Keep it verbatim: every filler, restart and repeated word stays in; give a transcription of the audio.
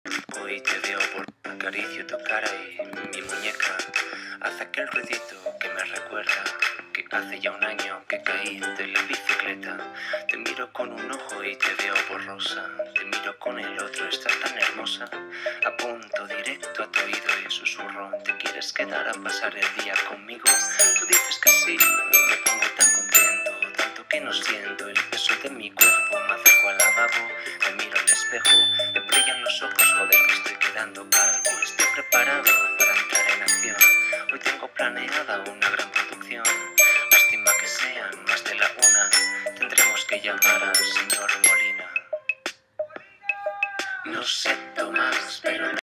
Hoy te veo por acaricio tu cara y mi muñeca hace aquel ruidito que me recuerda que hace ya un año que caí de la bicicleta. Te miro con un ojo y te veo borrosa, te miro con el otro, estás tan hermosa. Apunto directo a tu oído y susurro, ¿te quieres quedar a pasar el día conmigo? Tú dices que sí, me pongo tan contento, tanto que no siento el peso de mi cuerpo. Me acerco al lavabo, me miro al espejo, me brillan los ojos, joder, me estoy quedando calvo. Estoy preparado para entrar en acción, hoy tengo planeada una gran producción. Lástima que sean más de la una, tendremos que llamar al señor Molina. No sé, Tomás, pero